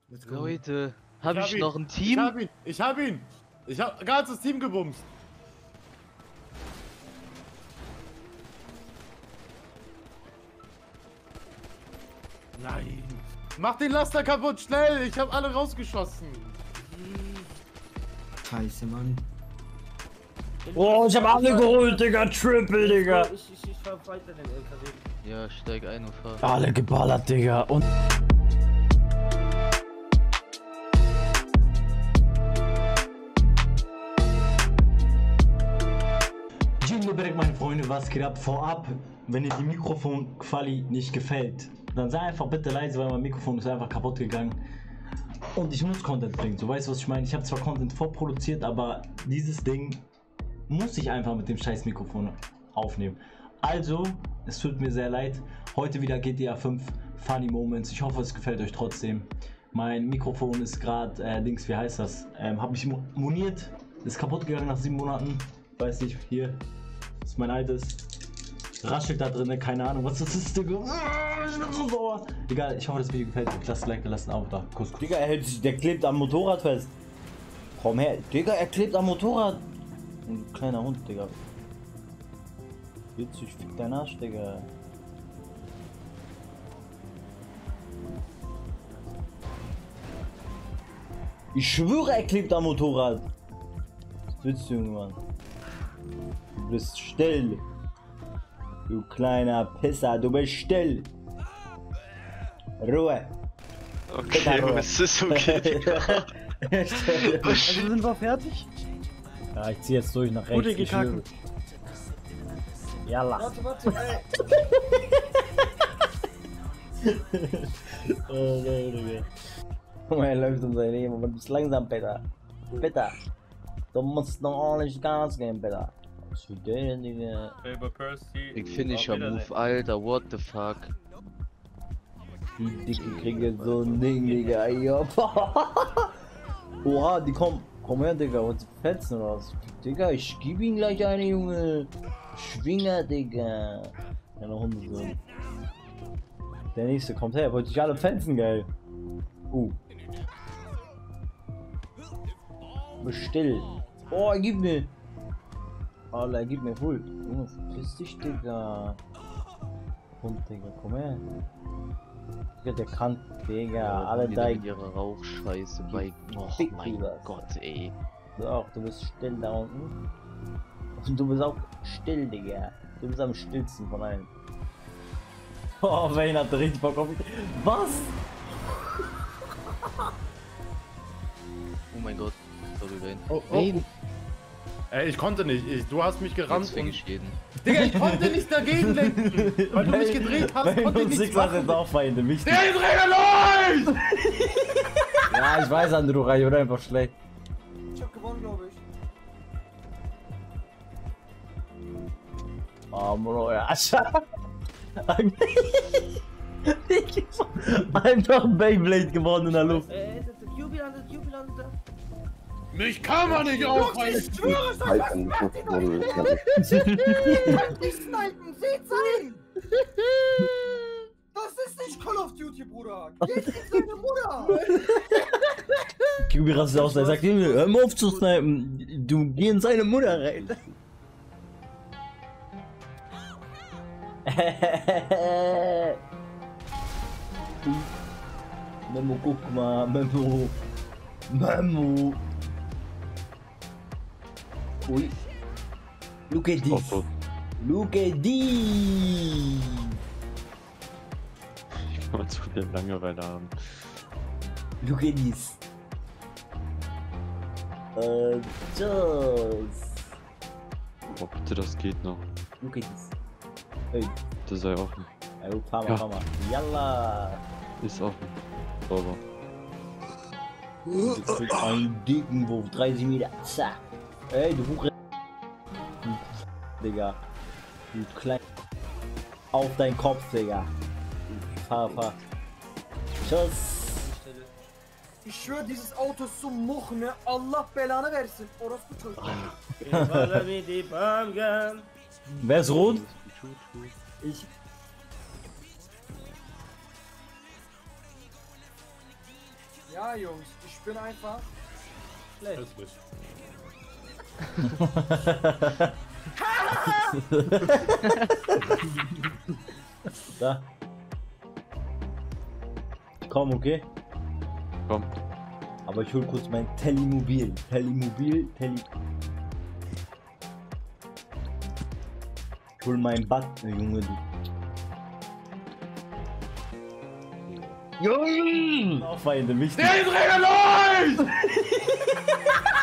Leute, habe ich noch ein Team? Ich hab ihn! Ich hab ganzes Team gebumst! Nein! Mach den Laster kaputt, schnell! Ich hab alle rausgeschossen! Scheiße, Mann. Oh, ich hab alle geholt, Digga! Triple, Digga! Ich fahr weiter den LKW. Ja, steig ein und fahr. Alle geballert, Digga! Und Jingle, meine Freunde, was geht ab? Vorab, wenn dir die Mikrofon-Quali nicht gefällt, dann sei einfach bitte leise, weil mein Mikrofon ist einfach kaputt gegangen. Und ich muss Content bringen, so weißt du, was ich meine? Ich habe zwar Content vorproduziert, aber dieses Ding muss ich einfach mit dem scheiß Mikrofon aufnehmen. Also, es tut mir sehr leid. Heute wieder GTA 5 Funny Moments. Ich hoffe, es gefällt euch trotzdem. Mein Mikrofon ist gerade, wie heißt das? Habe ich moniert, ist kaputt gegangen nach 7 Monaten. Weiß nicht, hier ist mein altes. Raschelt da drin, keine Ahnung, was das ist, Digga. Ich bin so sauer. Egal, ich hoffe, das Video gefällt euch. Lasst ein Like, lasst ein Abo da. Kuss, Kuss. Digga, der klebt am Motorrad fest. Komm her. Digga, er klebt am Motorrad. Ein kleiner Hund, Digga. Witzig, fick dein Arsch, Digga. Ich schwöre, er klebt am Motorrad. Was willst du, Junge? Du bist still. Du kleiner Pisser, du bist still. Ruhe. Okay, es ist okay. Also sind wir fertig? Ja, ich zieh jetzt durch nach rechts. Gute gekacken. Jalla. Warte, ey! Oh nein, Digga. Guck mal, er läuft um sein Leben, aber du bist langsam, Peter. Peter. Du musst noch ordentlich Gas geben, Peter. Was für denn, Digga? Ich Finisher Move, Alter, what the fuck? Die Dicke kriege so ein Ding, Digga. Ja. Oha, die kommen. Komm her, Digga, und fetzen oder was? Digga, ich geb ihm gleich eine, Junge. Schwinger, Digga. Ja, noch Hundesohn. Der nächste kommt her, wollte ich alle fetzen, geil. Bist still. Oh, gib mir. Alter, gib mir voll. Junge, verpiss dich, Digga. Hund, Digga, komm her. Digga, der kann, Digga, Ja, alle da. ihre Rauchscheiße bei. Oh mein Gott, ey. So, du bist still da unten. Und du bist auch still, Digga. Du bist am stillsten von allen. Oh, Wayne hat richtig Bock auf mich. Was? Oh mein Gott. Sorry, Wayne. Oh, Wayne. Ey, ich konnte nicht. Du hast mich gerammt. Jetzt fing ich jeden. Digga, ich konnte nicht dagegen lenken. Weil du mich gedreht hast, konnte ich nichts machen. jetzt auch Feinde, mich. Der dreht los! Ja, ich weiß, Andrucha, ich bin einfach schlecht. Ich hab gewonnen, glaube ich. Oh, Bro, ja, einfach Beyblade gewonnen in der Luft. Mich kann man nicht aufhalten! Ich schwöre, es hat was nicht snipen! Seht's ein! Das ist nicht Call of Duty, Bruder! Geht in seine Mutter! Kubi rastet aus, er sagt ihm, hör mal auf zu snipen, du geh in seine Mutter rein. Memo, guck mal, Memo. Memo. Ui. Look at this. Look at this. Ich kann mal zu viel Langeweile haben. Look at this. Just. Oh, bitte, das geht noch. Look at this. Hey. Bitte sei offen. Ey, fahr mal, fahr mal. Yalla. Ist offen. Sauber. Jetzt kriegt einen dicken Wurf, 30 Meter. Zack. Ey, du Huch. Digga. Du klein. Auf deinen Kopf, Digga. Fahr. Tschüss. Ich schwöre, dieses Auto ist zum Muchen, ne? Allah Belanı versin. Orospu Çocuk. Wer ist rot? Ich. Ja, Jungs, ich bin einfach schlecht. Hässlich. Da. Komm, okay? Komm. Aber ich hol kurz mein Telimobil. Telimobil. Ich hol mein Bad, Junge, du. Junge! Auch Feinde, wichtig. Der Träger läuft!